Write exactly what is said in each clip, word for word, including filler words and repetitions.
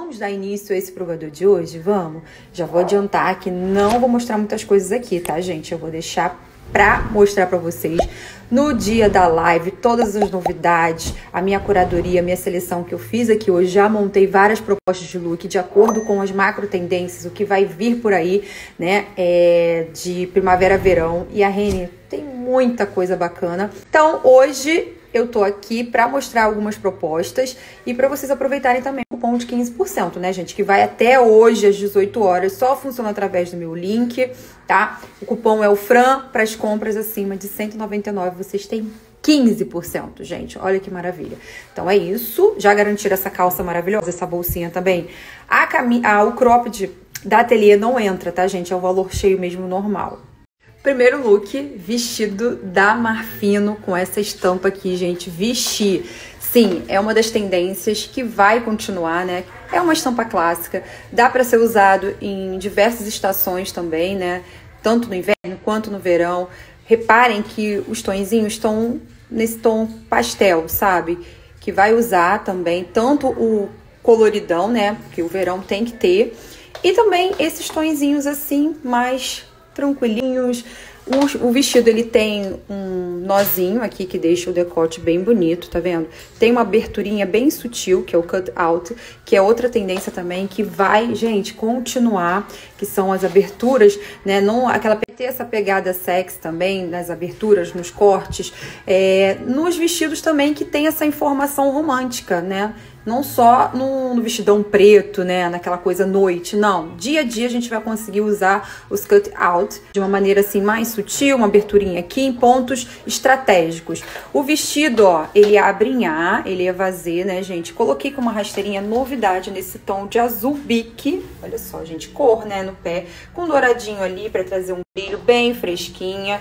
Vamos dar início a esse provador de hoje? Vamos? Já vou adiantar que não vou mostrar muitas coisas aqui, tá, gente? Eu vou deixar pra mostrar pra vocês no dia da live todas as novidades, a minha curadoria, a minha seleção que eu fiz aqui hoje. Já montei várias propostas de look de acordo com as macro tendências, o que vai vir por aí, né, é, de primavera-verão. E a Renner tem muita coisa bacana. Então, hoje eu tô aqui para mostrar algumas propostas e para vocês aproveitarem também o cupom de quinze por cento, né, gente? Que vai até hoje às dezoito horas, só funciona através do meu link, tá? O cupom é o Fran, para as compras acima de cento e noventa e nove reais, vocês têm quinze por cento, gente. Olha que maravilha. Então é isso, já garantiram essa calça maravilhosa, essa bolsinha também. A cami ah, o cropped da Ateliê não entra, tá, gente? É o valor cheio mesmo, normal. Primeiro look, vestido da Marfino, com essa estampa aqui, gente. Vestir, sim, é uma das tendências que vai continuar, né? É uma estampa clássica, dá para ser usado em diversas estações também, né? Tanto no inverno quanto no verão. Reparem que os tonzinhos estão nesse tom pastel, sabe? Que vai usar também tanto o coloridão, né? Que o verão tem que ter. E também esses tonzinhos assim, mais tranquilinhos. O, o vestido, ele tem um nozinho aqui que deixa o decote bem bonito, tá vendo? Tem uma aberturinha bem sutil, que é o cut out, que é outra tendência também que vai, gente, continuar, que são as aberturas, né? Não, aquela ter essa pegada sexy também nas aberturas, nos cortes, é, nos vestidos também que tem essa informação romântica, né? Não só no, no vestidão preto, né? Naquela coisa noite, não. Dia a dia a gente vai conseguir usar os cut out de uma maneira assim mais sutil, uma aberturinha aqui em pontos estratégicos. O vestido, ó, ele abre em A, ele é vazê, né, gente? Coloquei com uma rasteirinha novidade nesse tom de azul bique. Olha só, gente, cor, né, no pé, com douradinho ali pra trazer um brilho bem fresquinha.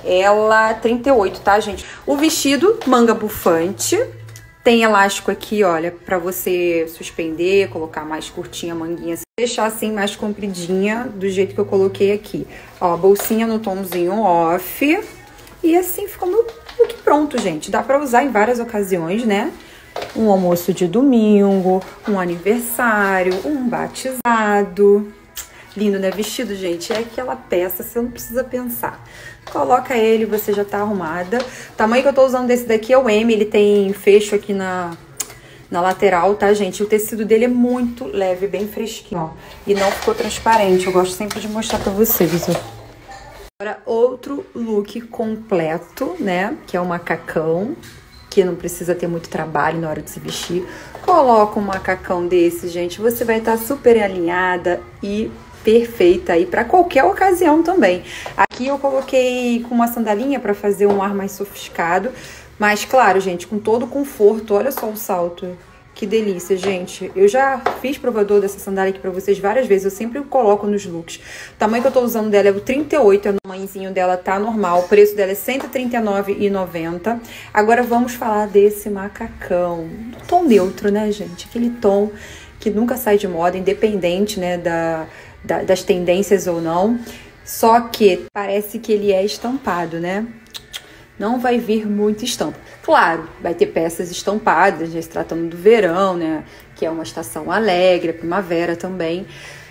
Ela trinta e oito, tá, gente? O vestido, manga bufante. Tem elástico aqui, olha, pra você suspender, colocar mais curtinha a manguinha, deixar assim mais compridinha, do jeito que eu coloquei aqui. Ó, bolsinha no tomzinho off. E assim ficou no look pronto, gente. Dá pra usar em várias ocasiões, né? Um almoço de domingo, um aniversário, um batizado. Lindo, né? Vestido, gente, é aquela peça, você não precisa pensar. Coloca ele, você já tá arrumada. O tamanho que eu tô usando desse daqui é o M, ele tem fecho aqui na, na lateral, tá, gente? O tecido dele é muito leve, bem fresquinho, ó. E não ficou transparente, eu gosto sempre de mostrar pra vocês, ó. Agora, outro look completo, né? Que é o macacão, que não precisa ter muito trabalho na hora de se vestir. Coloca um macacão desse, gente, você vai estar super alinhada e perfeita aí para qualquer ocasião também. Aqui eu coloquei com uma sandalinha para fazer um ar mais sofisticado, mas claro, gente, com todo o conforto. Olha só o salto, que delícia, gente. Eu já fiz provador dessa sandália aqui para vocês várias vezes, eu sempre coloco nos looks. O tamanho que eu tô usando dela é o trinta e oito, o tamanhozinho dela tá normal, o preço dela é cento e trinta e nove reais e noventa centavos. Agora vamos falar desse macacão, do tom neutro, né, gente? Aquele tom que nunca sai de moda, independente, né, da das tendências ou não, só que parece que ele é estampado, né? Não vai vir muita estampa. Claro, vai ter peças estampadas, já se tratando do verão, né? Que é uma estação alegre, primavera também.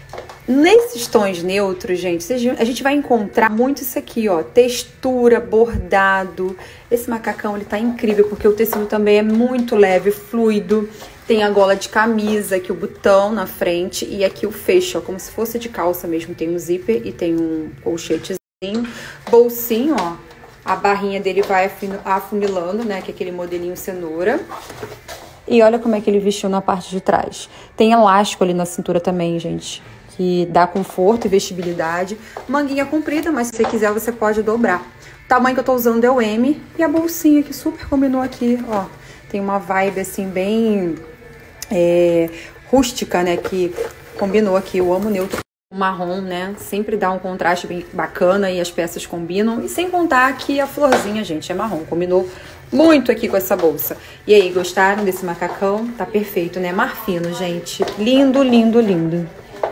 Nesses tons neutros, gente, a gente vai encontrar muito isso aqui, ó, textura, bordado. Esse macacão, ele tá incrível, porque o tecido também é muito leve, fluido. Tem a gola de camisa, aqui o botão na frente e aqui o fecho, ó, como se fosse de calça mesmo. Tem um zíper e tem um colchetezinho. Bolsinho, ó, a barrinha dele vai afunilando, né, que é aquele modelinho cenoura. E olha como é que ele vestiu na parte de trás. Tem elástico ali na cintura também, gente, que dá conforto e vestibilidade. Manguinha comprida, mas se você quiser você pode dobrar. O tamanho que eu tô usando é o M. E a bolsinha que super combinou aqui, ó. Tem uma vibe assim bem é, rústica, né, que combinou aqui. Eu amo neutro. O marrom, né, sempre dá um contraste bem bacana e as peças combinam. E sem contar que a florzinha, gente, é marrom. Combinou muito aqui com essa bolsa. E aí, gostaram desse macacão? Tá perfeito, né? Marfino, gente. Lindo, lindo, lindo.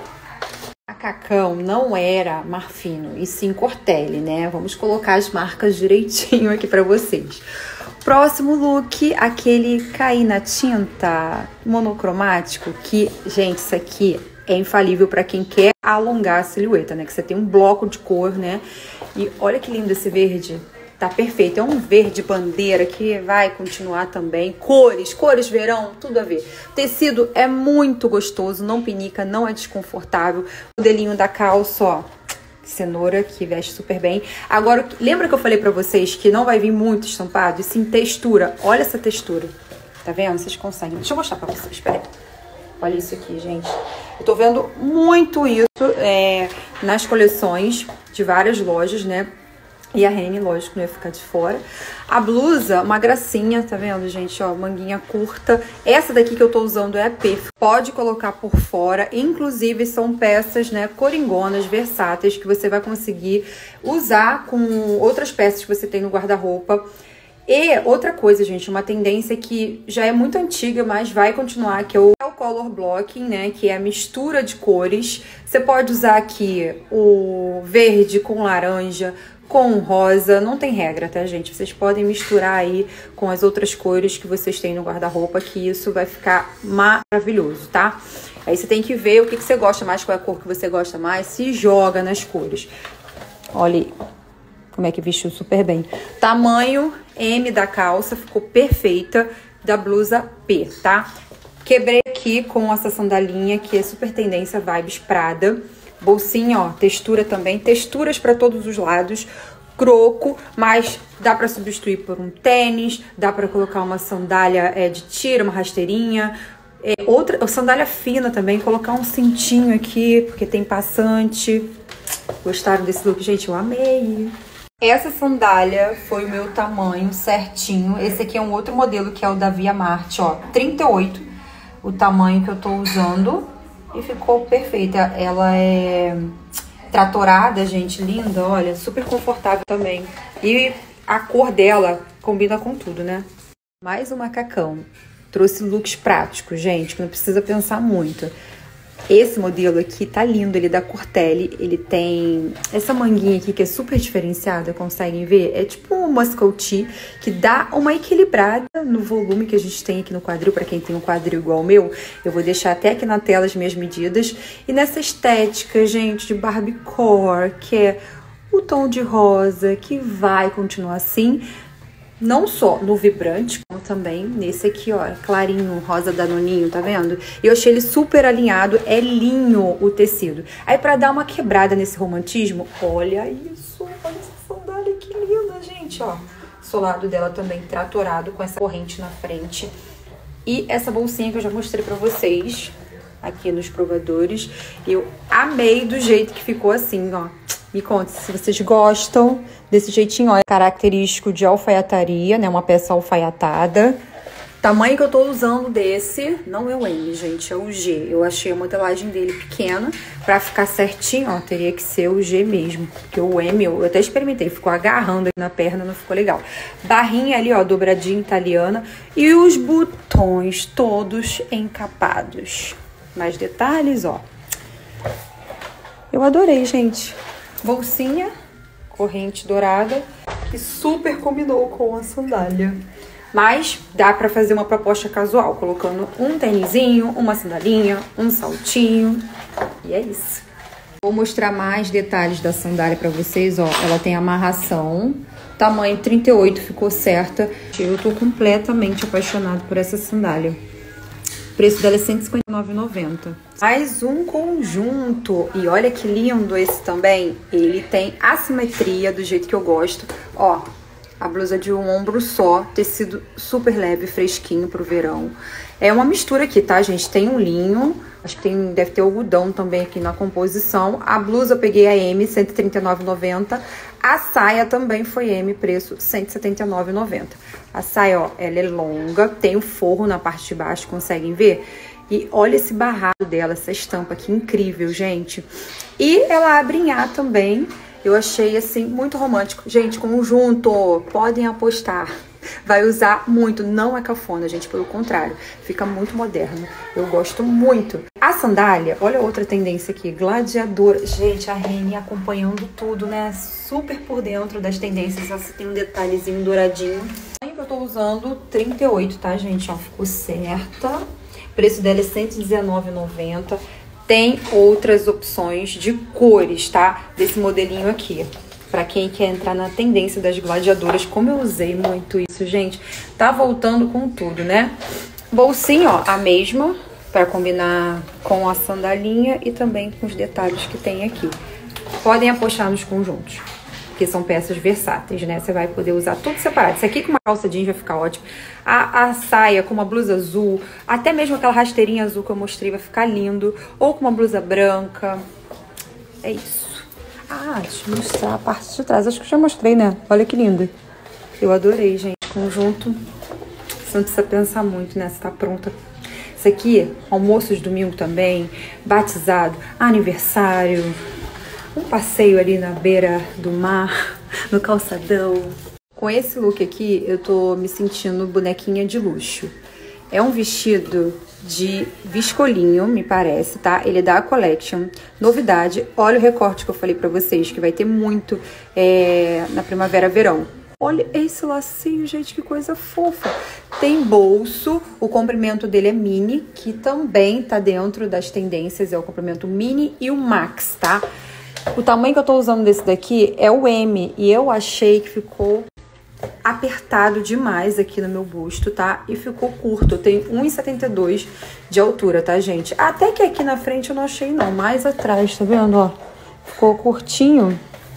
Macacão não era Marfino, e sim Cortelli, né? Vamos colocar as marcas direitinho aqui pra vocês. Próximo look, aquele cair na tinta monocromático, que, gente, isso aqui é infalível para quem quer alongar a silhueta, né? Que você tem um bloco de cor, né? E olha que lindo esse verde. Tá perfeito. É um verde bandeira que vai continuar também. Cores, cores verão, tudo a ver. O tecido é muito gostoso, não pinica, não é desconfortável. O modelinho da calça, ó, cenoura, que veste super bem. Agora, lembra que eu falei pra vocês que não vai vir muito estampado? E sim textura. Olha essa textura. Tá vendo? Vocês conseguem. Deixa eu mostrar pra vocês, peraí. Olha isso aqui, gente. Eu tô vendo muito isso é, nas coleções de várias lojas, né? E a Rene, lógico, não ia ficar de fora. A blusa, uma gracinha, tá vendo, gente? Ó, manguinha curta. Essa daqui que eu tô usando é a P. Pode colocar por fora. Inclusive, são peças, né, coringonas, versáteis, que você vai conseguir usar com outras peças que você tem no guarda-roupa. E outra coisa, gente, uma tendência que já é muito antiga, mas vai continuar, que é o color blocking, né, que é a mistura de cores. Você pode usar aqui o verde com laranja, com rosa, não tem regra, tá, gente? Vocês podem misturar aí com as outras cores que vocês têm no guarda-roupa, que isso vai ficar maravilhoso, tá? Aí você tem que ver o que, que você gosta mais, qual é a cor que você gosta mais, se joga nas cores. Olha aí como é que vestiu super bem. Tamanho M da calça, ficou perfeita, da blusa P, tá? Quebrei aqui com essa sandalinha, que é super tendência, vibes Prada. Bolsinha, ó, textura também, texturas para todos os lados, croco, mas dá para substituir por um tênis, dá para colocar uma sandália é, de tira, uma rasteirinha, é, outra sandália fina também, colocar um cintinho aqui, porque tem passante. Gostaram desse look? Gente, eu amei! Essa sandália foi o meu tamanho certinho. Esse aqui é um outro modelo, que é o da Via Marte, ó, trinta e oito, o tamanho que eu tô usando. E ficou perfeita. Ela é tratorada, gente, linda, olha, super confortável também. E a cor dela combina com tudo, né? Mais um macacão. Trouxe looks práticos, gente, que não precisa pensar muito. Esse modelo aqui tá lindo, ele é da Cortelli, ele tem essa manguinha aqui que é super diferenciada, conseguem ver? É tipo um muscle tee, que dá uma equilibrada no volume que a gente tem aqui no quadril, pra quem tem um quadril igual ao meu. Eu vou deixar até aqui na tela as minhas medidas. E nessa estética, gente, de Barbiecore, que é o tom de rosa, que vai continuar assim, não só no vibrante, como também nesse aqui, ó, clarinho, rosa danoninho, tá vendo? E eu achei ele super alinhado, é linho o tecido. Aí pra dar uma quebrada nesse romantismo, olha isso, olha essa sandália que linda, gente, ó. Solado dela também tratorado, com essa corrente na frente. E essa bolsinha que eu já mostrei pra vocês aqui nos provadores. Eu amei do jeito que ficou assim, ó. Me conta se vocês gostam desse jeitinho, ó, é característico de alfaiataria, né, uma peça alfaiatada. Tamanho que eu tô usando desse, não é o M, gente, é o G. Eu achei a modelagem dele pequena, pra ficar certinho, ó, teria que ser o G mesmo. Porque o M, eu até experimentei, ficou agarrando aí na perna, não ficou legal. Barrinha ali, ó, dobradinha italiana. E os botões todos encapados. Mais detalhes, ó. Eu adorei, gente. Bolsinha, corrente dourada, que super combinou com a sandália. Mas dá pra fazer uma proposta casual, colocando um tênisinho, uma sandalinha, um saltinho. E é isso. Vou mostrar mais detalhes da sandália pra vocês, ó. Ela tem amarração, tamanho trinta e oito, ficou certa. Eu tô completamente apaixonada por essa sandália. O preço dela é cento e cinquenta e nove reais e noventa centavos. Mais um conjunto. E olha que lindo esse também. Ele tem assimetria do jeito que eu gosto. Ó, a blusa de um ombro só. Tecido super leve, fresquinho pro verão. É uma mistura aqui, tá, gente? Tem um linho. Acho que tem, deve ter algodão também aqui na composição. A blusa eu peguei a M, cento e trinta e nove reais e noventa centavos. A saia também foi M, preço cento e setenta e nove reais e noventa centavos. A saia, ó, ela é longa, tem o forro na parte de baixo, conseguem ver? E olha esse barrado dela, essa estampa aqui, incrível, gente. E ela abre em A também. Eu achei, assim, muito romântico. Gente, conjunto, podem apostar. Vai usar muito, não é cafona, gente, pelo contrário. Fica muito moderno, eu gosto muito. A sandália, olha outra tendência aqui, gladiadora. Gente, a Rene acompanhando tudo, né? Super por dentro das tendências. Essa tem um detalhezinho douradinho. O que eu tô usando trinta e oito, tá, gente? Ó, ficou certa. O preço dela é cento e dezenove reais e noventa centavos. Tem outras opções de cores, tá? Desse modelinho aqui. Pra quem quer entrar na tendência das gladiadoras, como eu usei muito isso, gente. Tá voltando com tudo, né? Bolsinha, ó, a mesma, pra combinar com a sandalinha e também com os detalhes que tem aqui. Podem apostar nos conjuntos, porque são peças versáteis, né? Você vai poder usar tudo separado. Isso aqui com uma calça jeans vai ficar ótimo. A, a saia com uma blusa azul, até mesmo aquela rasteirinha azul que eu mostrei vai ficar lindo. Ou com uma blusa branca. É isso. Ah, deixa eu mostrar a parte de trás. Acho que eu já mostrei, né? Olha que linda. Eu adorei, gente. Conjunto. Você não precisa pensar muito, né? Você tá pronta. Isso aqui, almoço de domingo também. Batizado, aniversário. Um passeio ali na beira do mar, no calçadão. Com esse look aqui, eu tô me sentindo bonequinha de luxo. É um vestido de viscolinho, me parece, tá? Ele é da Collection. Novidade, olha o recorte que eu falei pra vocês, que vai ter muito é, na primavera-verão. Olha esse lacinho, gente, que coisa fofa. Tem bolso, o comprimento dele é mini, que também tá dentro das tendências, é o comprimento mini e o max, tá? O tamanho que eu tô usando desse daqui é o M, e eu achei que ficou apertado demais aqui no meu busto, tá? E ficou curto, eu tenho um e setenta e dois de altura, tá, gente? Até que aqui na frente eu não achei não, mais atrás, tá vendo, ó? Ficou curtinho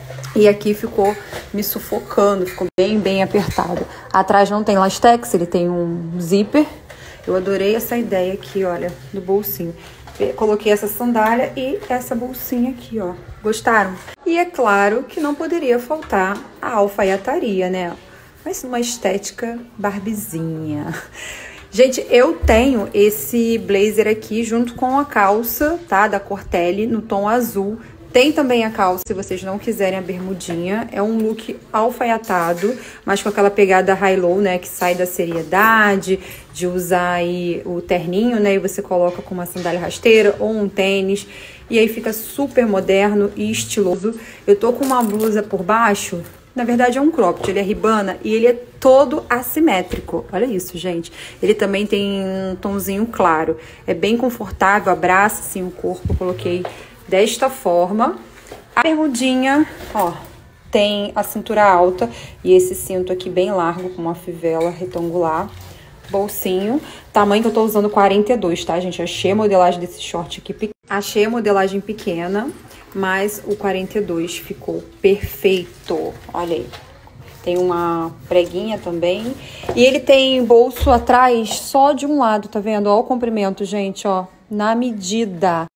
e aqui ficou me sufocando, ficou bem, bem apertado. Atrás não tem lastex, ele tem um zíper. Eu adorei essa ideia aqui, olha, do bolsinho. Coloquei essa sandália e essa bolsinha aqui, ó. Gostaram? E é claro que não poderia faltar a alfaiataria, né? Mas uma estética barbizinha. Gente, eu tenho esse blazer aqui junto com a calça, tá? Da Cortelli, no tom azul. Tem também a calça, se vocês não quiserem a bermudinha. É um look alfaiatado, mas com aquela pegada high-low, né? Que sai da seriedade, de usar aí o terninho, né? E você coloca com uma sandália rasteira ou um tênis. E aí fica super moderno e estiloso. Eu tô com uma blusa por baixo. Na verdade é um cropped, ele é ribana e ele é todo assimétrico. Olha isso, gente. Ele também tem um tomzinho claro. É bem confortável, abraça assim o corpo. Eu coloquei desta forma. A bermudinha, ó, tem a cintura alta e esse cinto aqui bem largo com uma fivela retangular. Bolsinho, tamanho que eu tô usando quarenta e dois, tá, gente? Achei a modelagem desse short aqui, achei a modelagem pequena, mas o quarenta e dois ficou perfeito. Olha aí. Tem uma preguinha também. E ele tem bolso atrás só de um lado, tá vendo? Ó o comprimento, gente, ó, na medida.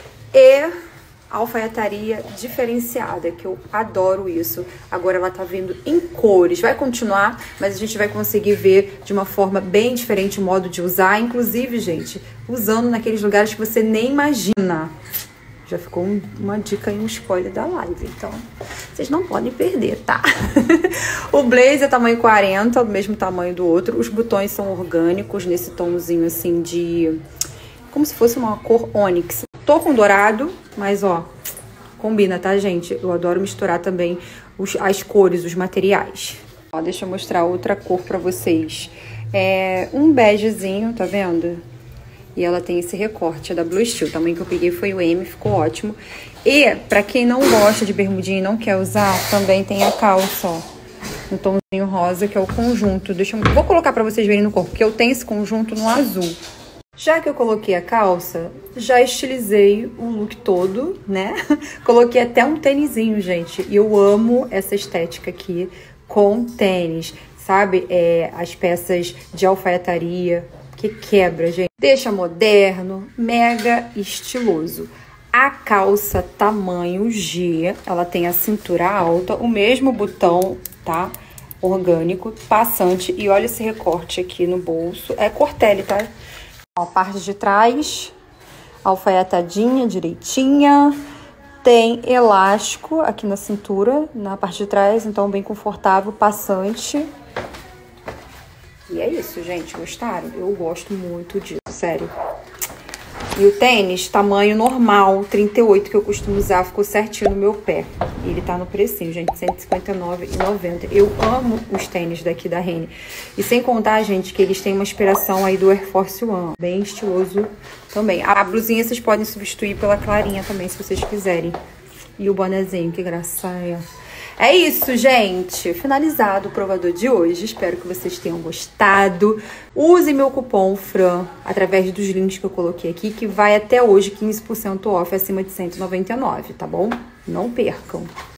E alfaiataria diferenciada, que eu adoro isso. Agora ela tá vindo em cores. Vai continuar, mas a gente vai conseguir ver de uma forma bem diferente o modo de usar. Inclusive, gente, usando naqueles lugares que você nem imagina. Já ficou um, uma dica e um spoiler da live, então vocês não podem perder, tá? O blazer é tamanho quarenta, do mesmo tamanho do outro. Os botões são orgânicos, nesse tomzinho assim de... como se fosse uma cor ônix. Tô com dourado, mas ó, combina, tá, gente? Eu adoro misturar também os, as cores, os materiais. Ó, deixa eu mostrar outra cor pra vocês. É um begezinho, tá vendo? E ela tem esse recorte, é da Blue Steel. O tamanho que eu peguei foi o M, ficou ótimo. E pra quem não gosta de bermudinha e não quer usar, também tem a calça, ó. Um tomzinho rosa, que é o conjunto. Deixa eu... Vou colocar pra vocês verem no corpo, porque eu tenho esse conjunto no azul. Já que eu coloquei a calça, já estilizei o look todo, né? Coloquei até um tênisinho, gente. E eu amo essa estética aqui com tênis, sabe? É, as peças de alfaiataria que quebra, gente. Deixa moderno, mega estiloso. A calça tamanho G, ela tem a cintura alta, o mesmo botão, tá? Orgânico, passante. E olha esse recorte aqui no bolso. É Cortelli, tá? A parte de trás, alfaiatadinha, direitinha. Tem elástico aqui na cintura, na parte de trás, então bem confortável, passante. E é isso, gente. Gostaram? Eu gosto muito disso, sério. E o tênis, tamanho normal, trinta e oito, que eu costumo usar, ficou certinho no meu pé. E ele tá no precinho, gente, cento e cinquenta e nove reais e noventa centavos. Eu amo os tênis daqui da Renner. E sem contar, gente, que eles têm uma inspiração aí do Air Force One. Bem estiloso também. A blusinha vocês podem substituir pela clarinha também, se vocês quiserem. E o bonezinho, que graça é. É isso, gente. Finalizado o provador de hoje. Espero que vocês tenham gostado. Use meu cupom Fran através dos links que eu coloquei aqui, que vai até hoje quinze por cento off acima de cento e noventa e nove, tá bom? Não percam.